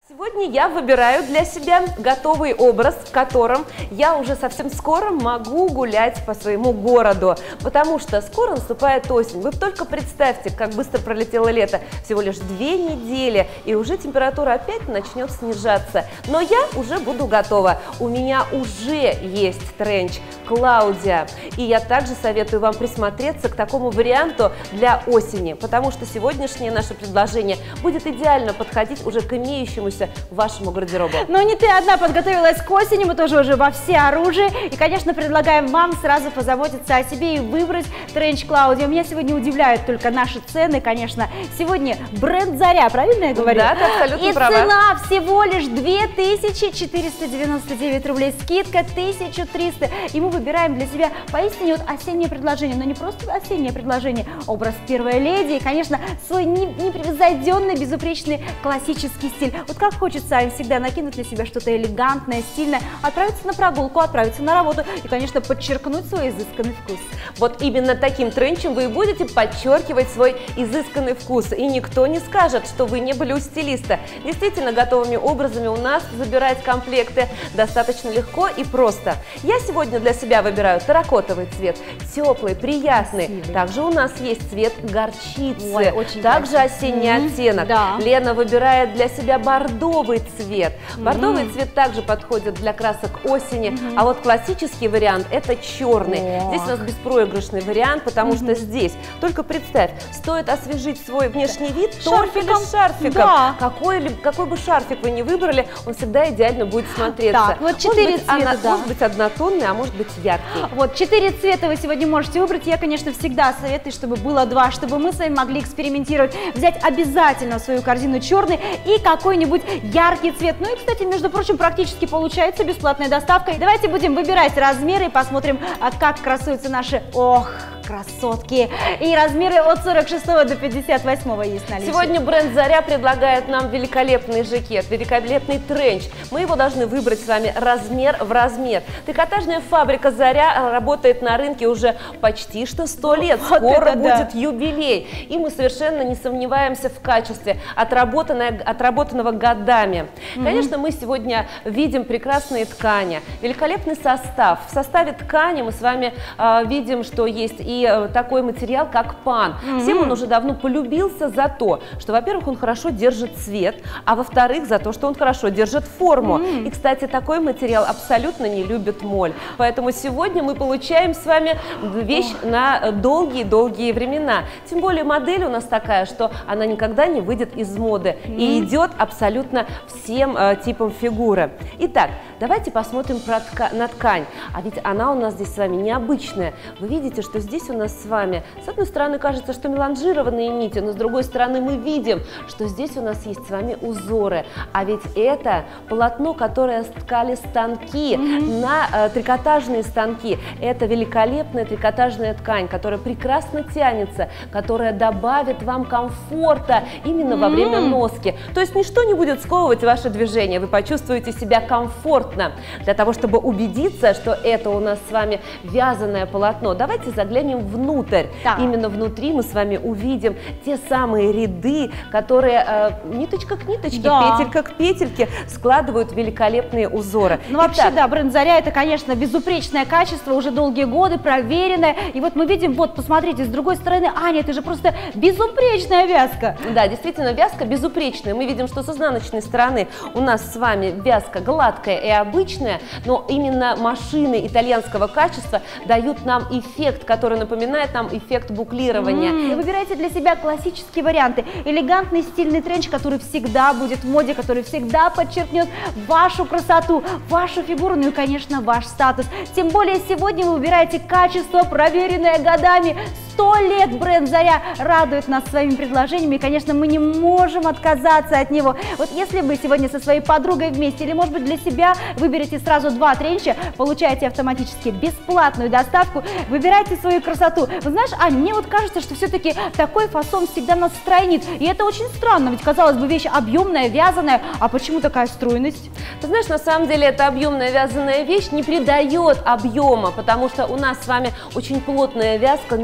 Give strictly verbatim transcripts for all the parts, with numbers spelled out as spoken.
Сегодня я выбираю для себя готовый образ, в котором я уже совсем скоро могу гулять по своему городу, потому что скоро наступает осень. Вы только представьте, как быстро пролетело лето, всего лишь две недели, и уже температура опять начнет снижаться. Но я уже буду готова, у меня уже есть тренч Клаудия, и я также советую вам присмотреться к такому варианту для осени, потому что сегодняшнее наше предложение будет идеально подходить уже к имеющемуся вашему гардеробу. Но не ты одна подготовилась к осени, мы тоже уже во всеоружии. И, конечно, предлагаем вам сразу позаботиться о себе и выбрать тренч Клаудия. Меня сегодня удивляют только наши цены, конечно. Сегодня бренд Заря, правильно я говорю? Да, ты абсолютно и права. Цена всего лишь две тысячи четыреста девяносто девять рублей, скидка тысяча триста. И мы выбираем для себя поистине вот осеннее предложение, но не просто осеннее предложение, образ первой леди и, конечно, свой непревзойденный, безупречный классический стиль. Вот как хочется им всегда накинуть на себя что-то элегантное, стильное, отправиться на прогулку, отправиться на работу и, конечно, подчеркнуть свой изысканный вкус. Вот именно таким тренчем вы и будете подчеркивать свой изысканный вкус, и никто не скажет, что вы не были у стилиста. Действительно, готовыми образами у нас забирать комплекты достаточно легко и просто. Я сегодня для себя выбираю терракотовый цвет, теплый, приятный. Красивый. Также у нас есть цвет горчицы, Ой, очень также красивый. осенний Mm-hmm. оттенок. Да. Лена выбирает для себя бордовый цвет. Mm-hmm. Бордовый цвет также подходит для красок осени, Mm-hmm. а вот классический вариант это черный. Oh. Здесь у нас беспроигрышный вариант, потому mm-hmm. что здесь, только представь, стоит освежить свой внешний вид шарфиком. только шарфиком. Да. Какой, какой бы шарфик вы ни выбрали, он всегда идеально будет смотреться. Так, вот четыре может быть, цвета, она, да. может быть однотонный, а может быть яркий. Вот четыре цвета вы сегодня можете выбрать. Я, конечно, всегда советую, чтобы было два, чтобы мы с вами могли экспериментировать. Взять обязательно в свою корзину черный и какой-нибудь яркий цвет. Ну и, кстати, между прочим, практически получается бесплатная доставка. Давайте будем выбирать размеры и посмотрим, как красуются наши... Ох! Красотки! И размеры от сорок шестого до пятьдесят восьмого есть наличие. Сегодня бренд Заря предлагает нам великолепный жакет, великолепный тренч. Мы его должны выбрать с вами размер в размер. Трикотажная фабрика Заря работает на рынке уже почти что сто лет. Вот Скоро будет да. юбилей. И мы совершенно не сомневаемся в качестве, отработанного годами. Mm-hmm. Конечно, мы сегодня видим прекрасные ткани, великолепный состав. В составе ткани мы с вами э, видим, что есть и такой материал, как пан. Mm-hmm. Всем он уже давно полюбился за то, что, во-первых, он хорошо держит цвет, а во-вторых, за то, что он хорошо держит форму. Mm-hmm. И, кстати, такой материал абсолютно не любит моль. Поэтому сегодня мы получаем с вами вещь oh. на долгие-долгие времена. Тем более модель у нас такая, что она никогда не выйдет из моды mm-hmm. и идет абсолютно всем э, типам фигуры. Итак, давайте посмотрим про тка- на ткань. А ведь она у нас здесь с вами необычная. Вы видите, что здесь у нас с вами, с одной стороны, кажется, что меланжированные нити, но с другой стороны мы видим, что здесь у нас есть с вами узоры. А ведь это полотно, которое ткали станки, mm-hmm. на э, трикотажные станки. Это великолепная трикотажная ткань, которая прекрасно тянется, которая добавит вам комфорта именно mm-hmm. во время носки. То есть ничто не будет сковывать ваше движение, вы почувствуете себя комфортно. Для того, чтобы убедиться, что это у нас с вами вязаное полотно, давайте заглянем внутрь. Да. Именно внутри мы с вами увидим те самые ряды, которые э, ниточка к ниточке, да. петелька к петельке складывают великолепные узоры. Ну вообще, Итак, да, бренд Заря это, конечно, безупречное качество, уже долгие годы, проверенное. И вот мы видим, вот, посмотрите, с другой стороны, Аня, это же просто безупречная вязка. Да, действительно, вязка безупречная. Мы видим, что с изнаночной стороны у нас с вами вязка гладкая и обычная, но именно машины итальянского качества дают нам эффект, который напоминает нам эффект буклирования. Mm. Выбирайте для себя классические варианты. Элегантный стильный тренч, который всегда будет в моде, который всегда подчеркнет вашу красоту, вашу фигуру, ну и, конечно, ваш статус. Тем более сегодня вы выбираете качество, проверенное годами. Сто лет бренд Заря радует нас своими предложениями, и, конечно, мы не можем отказаться от него. Вот если вы сегодня со своей подругой вместе, или, может быть, для себя выберете сразу два тренча, получаете автоматически бесплатную доставку, выбирайте свою красоту. Вы знаешь, Аня, мне вот кажется, что все-таки такой фасон всегда нас стройнит, и это очень странно, ведь, казалось бы, вещь объемная, вязаная, а почему такая стройность? Ты знаешь, на самом деле, эта объемная вязаная вещь не придает объема, потому что у нас с вами очень плотная вязка, мелкая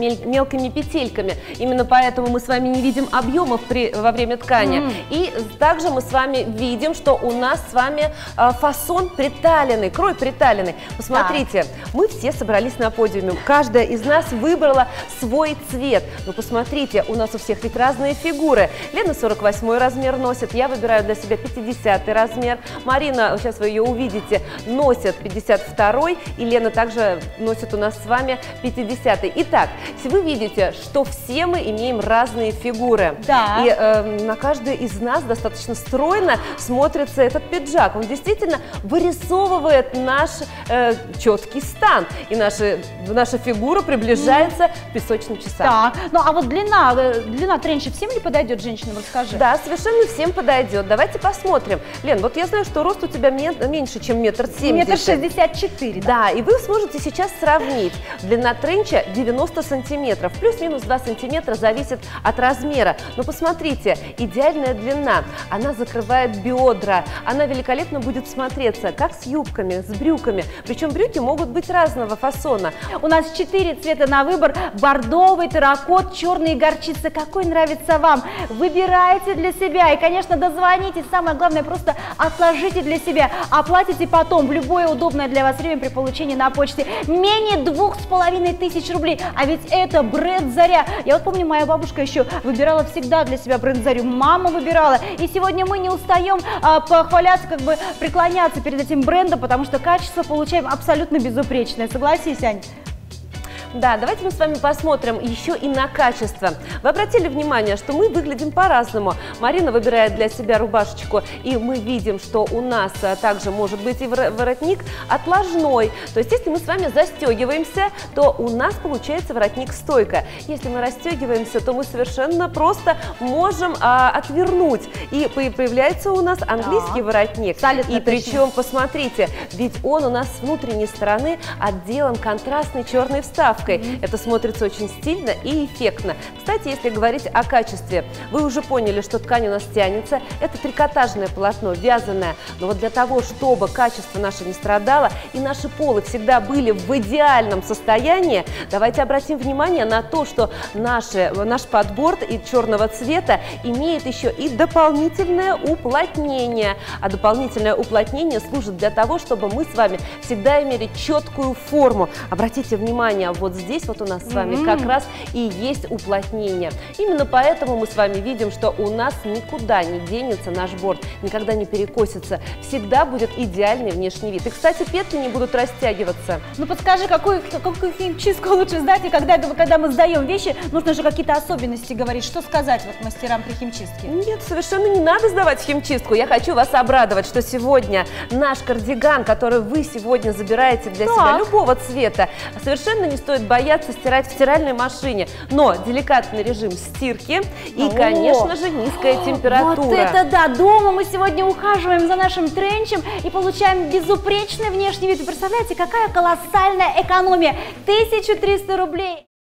мелкими петельками. Именно поэтому мы с вами не видим объемов при, во время ткани. Mm. И также мы с вами видим, что у нас с вами э, фасон приталенный, крой приталенный. Посмотрите, да. мы все собрались на подиуме. Каждая из нас выбрала свой цвет. Но посмотрите, у нас у всех ведь разные фигуры. Лена сорок восьмой размер носит, я выбираю для себя пятидесятый размер. Марина, сейчас вы ее увидите, носит пятьдесят второй. И Лена также носит у нас с вами пятидесятый. Итак, вы видите, что все мы имеем разные фигуры. Да. И э, на каждой из нас достаточно стройно смотрится этот пиджак. Он действительно вырисовывает наш э, четкий стан. И наша, наша фигура приближается mm. к песочным часам. Так, ну а вот длина, длина тренча всем ли подойдет женщинам, расскажи? Да, совершенно всем подойдет. Давайте посмотрим. Лен, вот я знаю, что рост у тебя меньше, чем метр семьдесят. Метр шестьдесят четыре. Да. да, и вы сможете сейчас сравнить. Длина тренча девяносто сантиметров, плюс-минус два сантиметра зависит от размера. Но посмотрите, идеальная длина, она закрывает бедра, она великолепно будет смотреться, как с юбками, с брюками. Причем брюки могут быть разного фасона. У нас четыре цвета на выбор: бордовый, терракот, черный и горчица. Какой нравится вам? Выбирайте для себя. И, конечно, дозвонитесь. Самое главное, просто отложите для себя. Оплатите потом в любое удобное для вас время при получении на почте. Менее двух с половиной тысяч рублей. А ведь это бренд Заря. Я вот помню, моя бабушка еще выбирала всегда для себя бренд Зарю. Мама выбирала. И сегодня мы не устаем а, похваляться, как бы преклоняться перед этим брендом, потому что качество получаем абсолютно безупречное. Согласись, Ань? Да, давайте мы с вами посмотрим еще и на качество. Вы обратили внимание, что мы выглядим по-разному. Марина выбирает для себя рубашечку, и мы видим, что у нас также может быть и воротник отложной. То есть, если мы с вами застегиваемся, то у нас получается воротник-стойка. Если мы расстегиваемся, то мы совершенно просто можем а, отвернуть. И появляется у нас английский да. воротник. Абсолютно и причем, посмотрите, ведь он у нас с внутренней стороны отделан контрастной черной вставкой. Это смотрится очень стильно и эффектно. Кстати, если говорить о качестве, вы уже поняли, что ткань у нас тянется. Это трикотажное полотно, вязаное. Но вот для того, чтобы качество наше не страдало и наши полы всегда были в идеальном состоянии, давайте обратим внимание на то, что наши, наш подбор и черного цвета имеет еще и дополнительное уплотнение. А дополнительное уплотнение служит для того, чтобы мы с вами всегда имели четкую форму. Обратите внимание, вот здесь вот у нас с вами mm-hmm. как раз и есть уплотнение. Именно поэтому мы с вами видим, что у нас никуда не денется наш борт, никогда не перекосится, всегда будет идеальный внешний вид. И, кстати, петли не будут растягиваться. Ну подскажи, какую, какую химчистку лучше сдать, и когда, когда мы сдаем вещи, нужно же какие-то особенности говорить. Что сказать вот мастерам при химчистке? Нет, совершенно не надо сдавать химчистку. Я хочу вас обрадовать, что сегодня наш кардиган, который вы сегодня забираете для так. себя любого цвета, совершенно не стоит бояться стирать в стиральной машине, но деликатный режим стирки и, О! конечно же, низкая температура. Вот это да! Дома мы сегодня ухаживаем за нашим тренчем и получаем безупречный внешний вид. Вы представляете, какая колоссальная экономия? тысяча триста рублей!